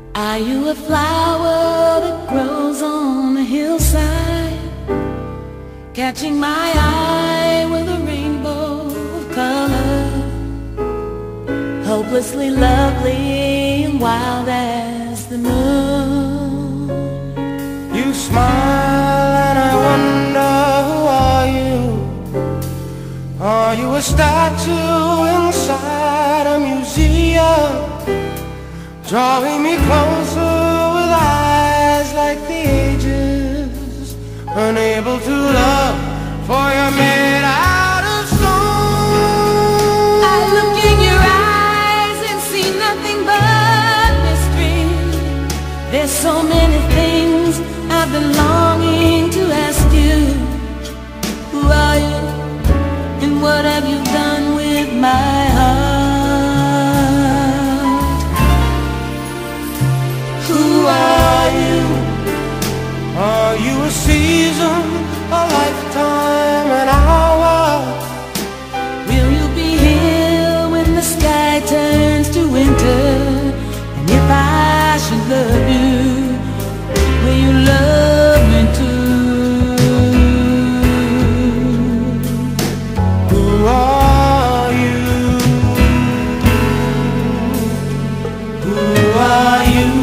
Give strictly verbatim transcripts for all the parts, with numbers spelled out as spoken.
Are you a flower that grows on the hillside, catching my eye with a rainbow of color, hopelessly lovely and wild as the moon? You smile and I wonder, who are you? Are you a statue inside a museum, drawing me closer with eyes like the ages, unable to love, for you're made out of stone. I look in your eyes and see nothing but mystery. There's so many things I've been longing to ask you. Who are you, and what have you done with my heart? Who are you? Are you a season, a lifetime, an hour? Will you be here when the sky turns to winter? And if I should love you, will you love me too? Who are you? Who are you?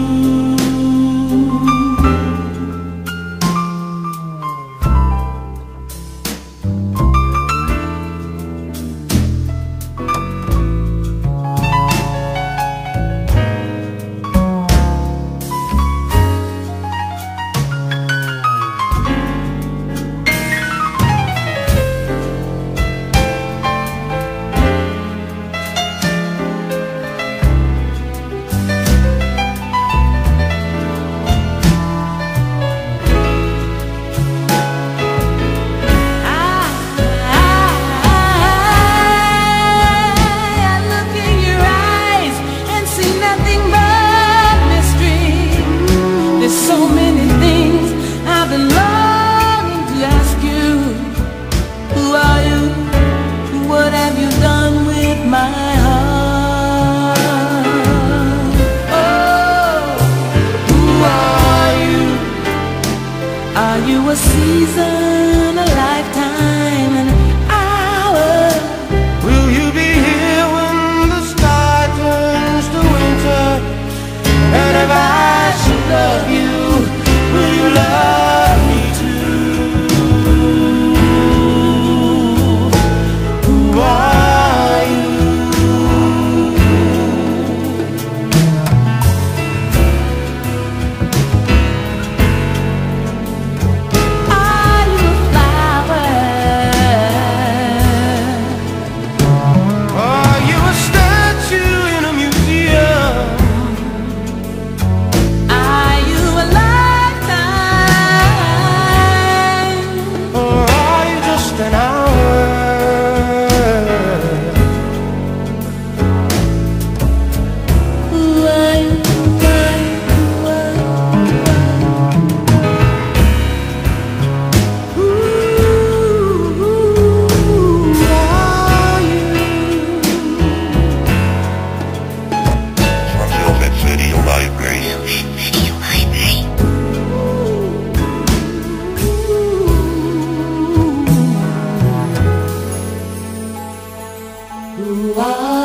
So many things I've been longing to ask you. Who are you? What have you done with my heart? Oh, who are you? Are you a season, a lifetime, an hour? Will you be here when the sky turns to winter? And if I should love you, will you love me too? Who are you? Are you a flower? Are you a statue in a museum? Are you a lifetime? Or are you just an hour? Who are you? Who are you? Who are you? From Velvet Video Library. Video Library. Who are